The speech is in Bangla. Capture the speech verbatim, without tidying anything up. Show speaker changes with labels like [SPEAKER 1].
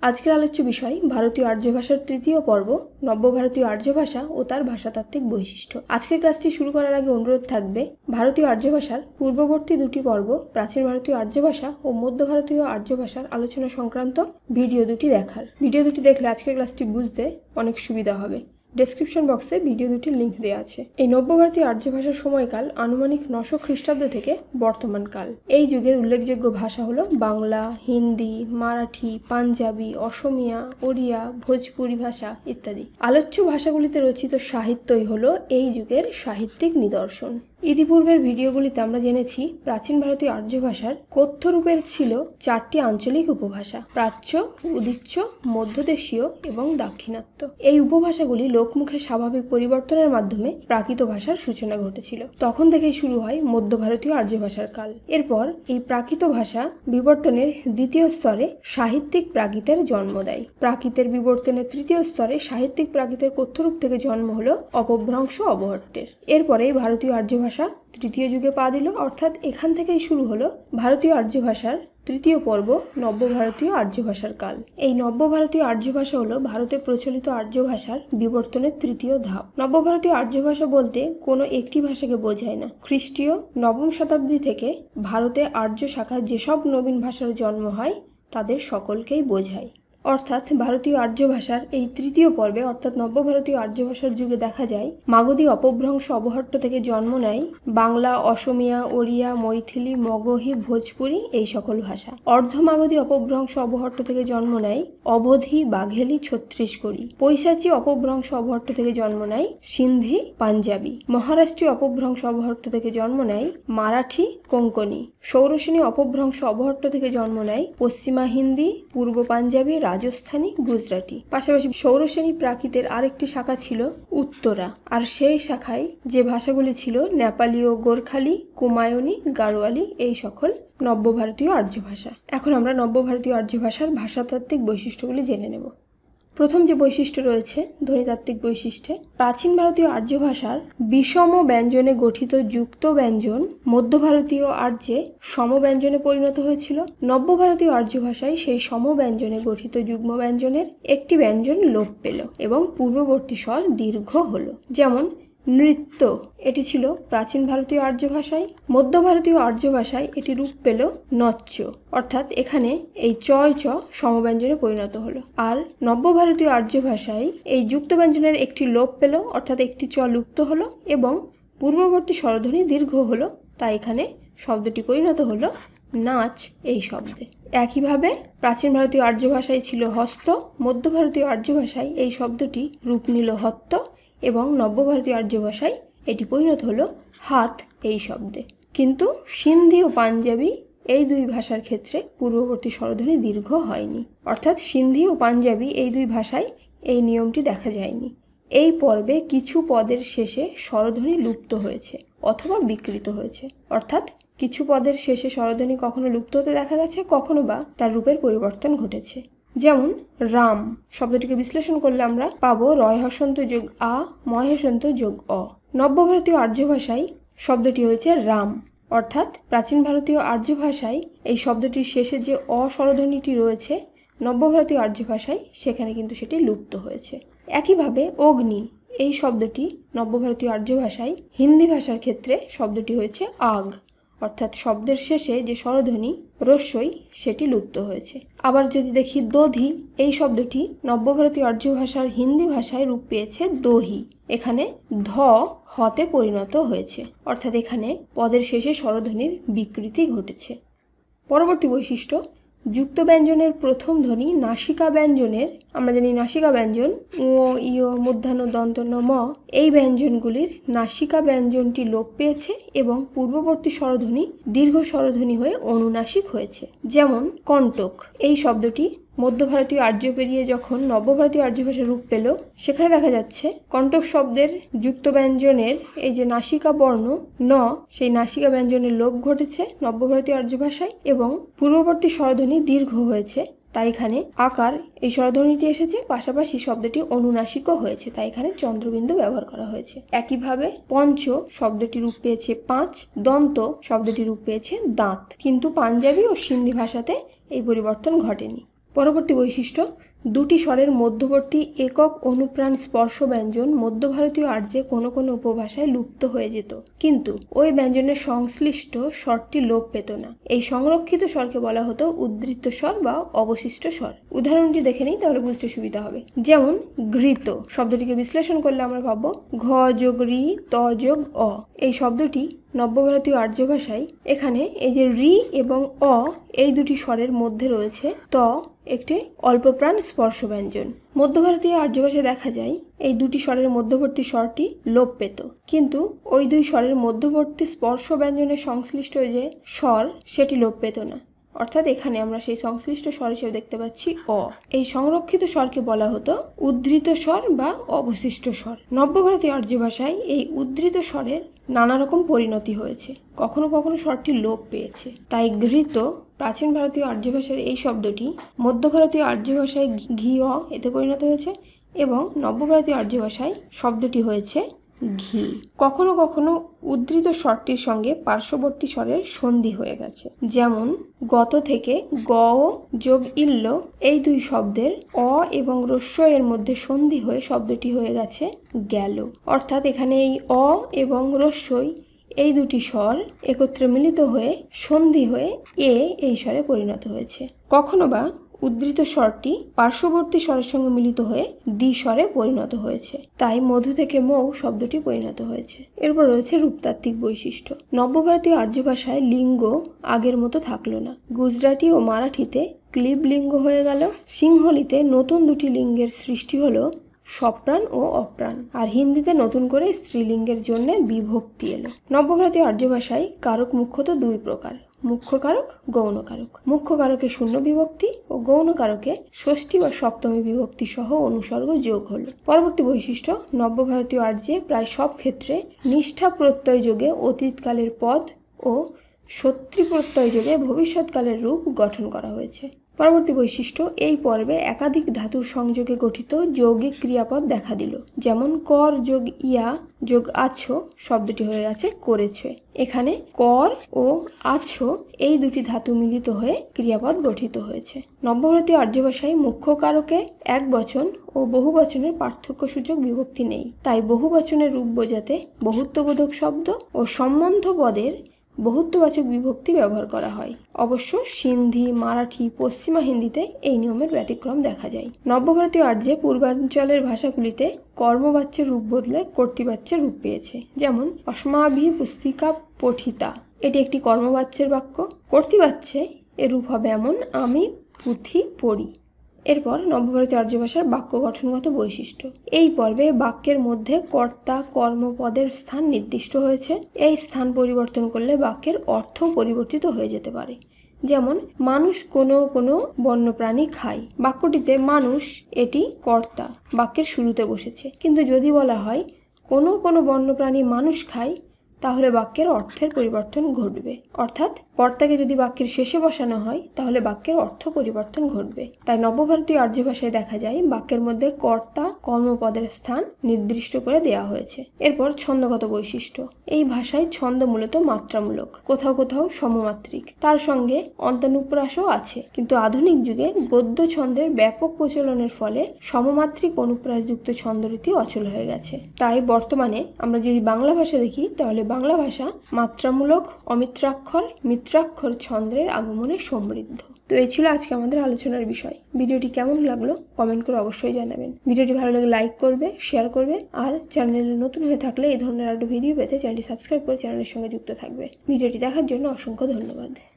[SPEAKER 1] আজকের আলোচ্য বিষয় ভারতীয় আর্য ভাষার তৃতীয় পর্ব, নব্য ভারতীয় আর্য ভাষা ও তার ভাষাতাত্ত্বিক বৈশিষ্ট্য। আজকের ক্লাসটি শুরু করার আগে অনুরোধ থাকবে, ভারতীয় আর্য ভাষার পূর্ববর্তী দুটি পর্ব, প্রাচীন ভারতীয় আর্য ভাষা ও মধ্য ভারতীয় আর্য ভাষার আলোচনা সংক্রান্ত ভিডিও দুটি দেখার। ভিডিও দুটি দেখলে আজকের ক্লাসটি বুঝতে অনেক সুবিধা হবে। ডেসক্রিপশন বক্সে ভিডিও দুটির লিঙ্ক দেওয়া আছে। এই নব্য ভারতীয় আর্য ভাষার সময়কাল আনুমানিক নশো খ্রিস্টাব্দ থেকে বর্তমান কাল। এই যুগের উল্লেখযোগ্য ভাষা হলো বাংলা, হিন্দি, মারাঠি, পাঞ্জাবি, অসমিয়া, ওড়িয়া, ভোজপুরি ভাষা ইত্যাদি। আলোচ্য ভাষাগুলিতে রচিত সাহিত্যই হলো এই যুগের সাহিত্যিক নিদর্শন। ইতিপূর্বের ভিডিওগুলিতে আমরা জেনেছি প্রাচীন ভারতীয় আর্য ভাষার কথ্য রূপের ছিল চারটি আঞ্চলিক উপভাষা: প্রাচ্য, উদিচ্য, মধ্যদেশীয় এবং দাক্ষিণাত্য। এই উপভাষাগুলি লোকমুখে স্বাভাবিক পরিবর্তনের মাধ্যমে প্রাকৃত ভাষার সূচনা ঘটেছিল। তখন থেকেই শুরু হয় মধ্য ভারতীয় আর্য ভাষার কাল। এরপর এই প্রাকৃত ভাষা বিবর্তনের দ্বিতীয় স্তরে সাহিত্যিক প্রাকৃতের জন্ম দেয়। প্রাকৃতের বিবর্তনের তৃতীয় স্তরে সাহিত্যিক প্রাকৃতের কথ্যরূপ থেকে জন্ম হলো অপভ্রংশ অবহট্টের। এরপরে ভারতীয় আর্য ভাষা তৃতীয় যুগে পা দিল, অর্থাৎ এখান থেকেই শুরু হলো ভারতীয় আর্য ভাষার তৃতীয় পর্ব, নব্য ভারতীয় আর্য ভাষার কাল। এই নব্য ভারতীয় আর্য ভাষা হলো ভারতে প্রচলিত আর্য ভাষার বিবর্তনের তৃতীয় ধাপ। নব্য ভারতীয় আর্য ভাষা বলতে কোনো একটি ভাষাকে বোঝায় না। খ্রিস্টীয় নবম শতাব্দী থেকে ভারতে আর্য শাখার যেসব নবীন ভাষার জন্ম হয় তাদের সকলকেই বোঝায়। অর্থাৎ ভারতীয় আর্য ভাষার এই তৃতীয় পর্বে অর্থাৎ নব্য ভারতীয় আর্য ভাষার যুগে দেখা যায় মাগধী অপভ্রংশ অবহট্ট থেকে জন্ম নেয় বাংলা, অসমিয়া, ওড়িয়া, মৈথিলি, মগহী, ভোজপুরি এই সকল ভাষা। অর্ধ মাগধী অপভ্রংশ অবহট্ট থেকে জন্ম নেয় অবধি, বাঘেলি, ছত্তিশগড়ি। পৈশাচী অপভ্রংশ অবহট্ট থেকে জন্ম নেয় সিন্ধি, পাঞ্জাবি। মহারাষ্ট্রীয় অপভ্রংশ অবহট্ট থেকে জন্ম নেয় মারাঠি, কোঙ্কনি। ষৌরসেনী অপভ্রংশ অবহট্ট থেকে জন্ম নেয় পশ্চিমা হিন্দি, পূর্ব পাঞ্জাবি, রাজস্থানী, গুজরাটি। পাশাপাশি ষৌরসেনী প্রাকৃতের আরেকটি শাখা ছিল উত্তরা, আর সেই শাখায় যে ভাষাগুলি ছিল নেপালীয়, গোর্খালি, কুমায়ুনি, গাড়োয়ালি এই সকল নব্য ভারতীয় আর্য ভাষা। এখন আমরা নব্য ভারতীয় আর্য ভাষার ভাষাতাত্ত্বিক বৈশিষ্ট্যগুলি জেনে নেব। প্রথম যে বৈশিষ্ট্য রয়েছে ধ্বনিতাত্ত্বিক বৈশিষ্ট্যে, প্রাচীন ভারতীয় আর্য ভাষার বিষম ব্যঞ্জনে গঠিত যুক্ত ব্যঞ্জন মধ্য ভারতীয় আর্যে সম ব্যঞ্জনে পরিণত হয়েছিল। নব্য ভারতীয় আর্য ভাষায় সেই সম ব্যঞ্জনে গঠিত যুগ্ম ব্যঞ্জনের একটি ব্যঞ্জন লোপ পেল এবং পূর্ববর্তী স্বর দীর্ঘ হলো। যেমন নৃত্য, এটি ছিল প্রাচীন ভারতীয় আর্য ভাষায়। মধ্য ভারতীয় আর্য ভাষায় এটি রূপ পেল নচ্চ, অর্থাৎ এখানে এই চয় চ সমব্যঞ্জনে পরিণত হলো। আর নব্য ভারতীয় আর্য ভাষায় এই যুক্ত ব্যঞ্জনের একটি লোপ পেল, অর্থাৎ একটি চ লুপ্ত হলো এবং পূর্ববর্তী স্বরধ্বনি দীর্ঘ হলো, তাই এখানে শব্দটি পরিণত হলো নাচ এই শব্দে। একইভাবে প্রাচীন ভারতীয় আর্য ভাষায় ছিল হস্ত, মধ্য ভারতীয় আর্য ভাষায় এই শব্দটি রূপ নিল হত্ত এবং নব্য ভারতীয় আর্য ভাষায় এটি পরিণত হলো হাত এই শব্দে। কিন্তু সিন্ধি ও পাঞ্জাবি এই দুই ভাষার ক্ষেত্রে পূর্ববর্তী স্বরধ্বনি দীর্ঘ হয়নি, অর্থাৎ সিন্ধি ও পাঞ্জাবি এই দুই ভাষায় এই নিয়মটি দেখা যায়নি। এই পর্বে কিছু পদের শেষে স্বরধ্বনি লুপ্ত হয়েছে অথবা বিকৃত হয়েছে, অর্থাৎ কিছু পদের শেষে স্বরধ্বনি কখনো লুপ্ত হতে দেখা গেছে, কখনো বা তার রূপের পরিবর্তন ঘটেছে। যেমন রাম শব্দটিকে বিশ্লেষণ করলে আমরা পাবো রয় হসন্ত যোগ আ, ময় হসন্ত যোগ অ। নব্য ভারতীয় আর্য ভাষায় শব্দটি হয়েছে রাম, অর্থাৎ প্রাচীন ভারতীয় আর্য ভাষায় এই শব্দটির শেষে যে অ স্বরধ্বনিটি রয়েছে নব্য ভারতীয় আর্য ভাষায় সেখানে কিন্তু সেটি লুপ্ত হয়েছে। একইভাবে অগ্নি এই শব্দটি নব্য ভারতীয় আর্য ভাষায় হিন্দি ভাষার ক্ষেত্রে শব্দটি হয়েছে আগ, অর্থাৎ শব্দের শেষে যে স্বরধ্বনি রস্যই সেটি লুপ্ত হয়েছে। আবার যদি দেখি দধি এই শব্দটি নব্য ভারতীয় আর্য ভাষার হিন্দি ভাষায় রূপ পেয়েছে দহি, এখানে ধ হতে পরিণত হয়েছে, অর্থাৎ এখানে পদের শেষে স্বরধ্বনির বিকৃতি ঘটেছে। পরবর্তী বৈশিষ্ট্য, যুক্ত ব্যঞ্জনের প্রথম ধ্বনি নাসিকা ব্যঞ্জনের, আমরা জানি নাসিকা ব্যঞ্জন উ, ইয়, মূর্ধন্য, দন্তন্য, ম এই ব্যঞ্জনগুলির নাসিকা ব্যঞ্জনটি লোপ পেয়েছে এবং পূর্ববর্তী স্বরধ্বনি দীর্ঘ স্বরধ্বনি হয়ে অনুনাসিক হয়েছে। যেমন কণ্টক এই শব্দটি মধ্য ভারতীয় আর্য পেরিয়ে যখন নব্য ভারতীয় আর্য ভাষা রূপ পেল সেখানে দেখা যাচ্ছে কণ্টক শব্দের যুক্ত ব্যঞ্জনের এই যে নাসিকা বর্ণ ন সেই নাসিকা ব্যঞ্জনের লোপ ঘটেছে নব্য ভারতীয় আর্য ভাষায় এবং পূর্ববর্তী স্বরধ্বনি দীর্ঘ হয়েছে, তাই এখানে আকার এই স্বরধ্বনিটি এসেছে, পাশাপাশি শব্দটি অনুনাসিকও হয়েছে, তাই এখানে চন্দ্রবিন্দু ব্যবহার করা হয়েছে। একইভাবে পঞ্চ শব্দটি রূপ পেয়েছে পাঁচ, দন্ত শব্দটি রূপ পেয়েছে দাঁত, কিন্তু পাঞ্জাবি ও সিন্ধি ভাষাতে এই পরিবর্তন ঘটেনি। পরবর্তী বৈশিষ্ট্য, দুটি স্বরের মধ্যবর্তী একক অনুপ্রাণ স্পর্শ ব্যঞ্জন মধ্য ভারতীয় আর্যে কোনো কোনো উপভাষায় লুপ্ত হয়ে যেত, কিন্তু ওই ব্যঞ্জনের সংশ্লিষ্ট স্বরটি লোপ পেত না। এই সংরক্ষিত স্বরকে বলা হতো উদ্ধৃত স্বর বা অবশিষ্ট স্বর। উদাহরণটি দেখে নিই, তাহলে বুঝতে সুবিধা হবে। যেমন ঘৃত শব্দটিকে বিশ্লেষণ করলে আমরা পাবো ঘ যোগ রি ত যোগ অ। এই শব্দটি নব্যভারতীয় আর্য ভাষায় এখানে এই যে রি এবং অ এই দুটি স্বরের মধ্যে রয়েছে ত একটি অল্পপ্রাণ স্পর্শ ব্যঞ্জন। মধ্য ভারতীয় আর্য ভাষায় দেখা যায় এই দুটি স্বরের মধ্যবর্তী স্বরটি লোপ পেত, কিন্তু ওই দুই স্বরের মধ্যবর্তী স্পর্শ ব্যঞ্জনের সংশ্লিষ্ট যে স্বর সেটি লোপ পেত না। অর্থাৎ এখানে আমরা সেই সংশ্লিষ্ট স্বর হিসেবে দেখতে পাচ্ছি অ। এই সংরক্ষিত স্বরকে বলা হতো উদ্ধৃত স্বর বা অবশিষ্ট স্বর। নব্যভারতীয় আর্য ভাষায় এই উদ্ধৃত স্বরের নানা রকম পরিণতি হয়েছে, কখনো কখনো স্বরটি লোপ পেয়েছে। তাই ঘৃত প্রাচীন ভারতীয় আর্য ভাষার এই শব্দটি মধ্য ভারতীয় আর্য ভাষায় ঘি অ এতে পরিণত হয়েছে এবং নব্যভারতীয় আর্য ভাষায় শব্দটি হয়েছে ঘি। কখনো কখনো উদ্ধৃত স্বরটির সঙ্গে পার্শ্ববর্তী স্বরের সন্ধি হয়ে গেছে, যেমন গত থেকে গ যোগ ইল্ল এই দুই শব্দের অ এবং রস্য এর মধ্যে সন্ধি হয়ে শব্দটি হয়ে গেছে গেল। অর্থাৎ এখানে এই অ এবং রস্যই এই দুটি স্বর একত্রে মিলিত হয়ে সন্ধি হয়ে এ এই স্বরে পরিণত হয়েছে। কখনো বা উদ্ধৃত স্বরটি পার্শ্ববর্তী স্বরের সঙ্গে মিলিত হয়ে দ্বি স্বরে পরিণত হয়েছে, তাই মধু থেকে মৌ শব্দটি পরিণত হয়েছে। এরপর রয়েছে রূপতাত্ত্বিক বৈশিষ্ট্য। নব্যভারতীয় আর্য ভাষায় লিঙ্গ আগের মতো থাকলো না। গুজরাটি ও মারাঠিতে ক্লিব লিঙ্গ হয়ে গেল। সিংহলিতে নতুন দুটি লিঙ্গের সৃষ্টি হলো সপ্রাণ ও অপ্রাণ, আর হিন্দিতে নতুন করে স্ত্রীলিঙ্গের জন্য বিভক্তি এলো। নব্যভারতীয় আর্য ভাষায় কারক মুখ্যত দুই প্রকার, মুখ্য কারক, গৌণ কারক। মুখ্য কারকে শূন্য বিভক্তি ও গৌণ কারকে ষষ্ঠী বা সপ্তমী বিভক্তি সহ অনুসর্গ যোগ হলো। পরবর্তী বৈশিষ্ট্য, নব্যভারতীয় আর্যে প্রায় সব ক্ষেত্রে নিষ্ঠা প্রত্যয় যোগে অতীতকালের পদ ও সত্রী প্রত্যয় যোগে ভবিষ্যৎকালের রূপ গঠন করা হয়েছে। পরবর্তী বৈশিষ্ট্য, এই পর্বে একাধিক ধাতুর সংযোগে গঠিত যৌগিক ক্রিয়াপদ দেখা দিল, যেমন কর যোগ ইয়া যোগ আছো শব্দটি হয়ে গেছে করেছে। এখানে কর ও আছো এই দুটি ধাতু মিলিত হয়ে ক্রিয়াপদ গঠিত হয়েছে। নব্যভারতীয় আর্য ভাষায় মুখ্য কারকে এক বচন ও বহু বচনের পার্থক্য সূচক বিভক্তি নেই, তাই বহু বচনের রূপ বোঝাতে বহুত্ববোধক শব্দ ও সম্বন্ধ পদের বহুত্ববাচক বিভক্তি ব্যবহার করা হয়। অবশ্য সিন্ধি, মারাঠি, পশ্চিমা হিন্দিতে এই নিয়মের ব্যতিক্রম দেখা যায়। নব্যভারতীয় আর্যে পূর্বাঞ্চলের ভাষাগুলিতে কর্মবাচ্যের রূপ বদলে কর্তৃবাচ্যের রূপ পেয়েছে, যেমন অস্মাভি পুস্তিকা পঠিতা এটি একটি কর্মবাচ্যের বাক্য। কর্তৃবাচ্যে এর রূপ হবে এমন আমি পুঁথি পড়ি। এরপর নব্যভারতীয় আর্য ভাষার বাক্য গঠনগত বৈশিষ্ট্য। এই পর্বে বাক্যের মধ্যে কর্তা কর্মপদের স্থান নির্দিষ্ট হয়েছে। এই স্থান পরিবর্তন করলে বাক্যের অর্থ পরিবর্তিত হয়ে যেতে পারে। যেমন মানুষ কোনো কোনো বন্যপ্রাণী খায়, বাক্যটিতে মানুষ এটি কর্তা বাক্যের শুরুতে বসেছে, কিন্তু যদি বলা হয় কোনো কোনো বন্যপ্রাণী মানুষ খায় তাহলে বাক্যের অর্থের পরিবর্তন ঘটবে। অর্থাৎ কর্তাকে যদি বাক্যের শেষে বসানো হয় তাহলে বাক্যের অর্থ পরিবর্তন ঘটবে। তাই নব্যভারতীয় আর্য ভাষায় দেখা যায় বাক্যের মধ্যে কর্তা কর্মপদের স্থান নির্দিষ্ট করে দেওয়া হয়েছে। এরপর ছন্দগত বৈশিষ্ট্য। এই ভাষায় ছন্দ মূলত মাত্রামূলক, কোথাও কোথাও সমমাত্রিক, তার সঙ্গে অন্তানুপ্রাসও আছে। কিন্তু আধুনিক যুগে গদ্য ছন্দের ব্যাপক প্রচলনের ফলে সমমাত্রিক অনুপ্রাসযুক্ত ছন্দরীতি অচল হয়ে গেছে। তাই বর্তমানে আমরা যদি বাংলা ভাষা দেখি তাহলে বাংলা ভাষা মাত্রামূলক, অমিত্রাক্ষর, মিত্রাক্ষর ছন্দের আগমনে সমৃদ্ধ। তো এই ছিল আজকে আমাদের আলোচনার বিষয়। ভিডিওটি কেমন লাগলো কমেন্ট করে অবশ্যই জানাবেন। ভিডিওটি ভালো লাগলে লাইক করবে, শেয়ার করবে, আর চ্যানেলে নতুন হয়ে থাকলে এই ধরনের আরো ভিডিও পেতে চ্যানেলটি সাবস্ক্রাইব করে চ্যানেলের সঙ্গে যুক্ত থাকবে। ভিডিওটি দেখার জন্য অসংখ্য ধন্যবাদ।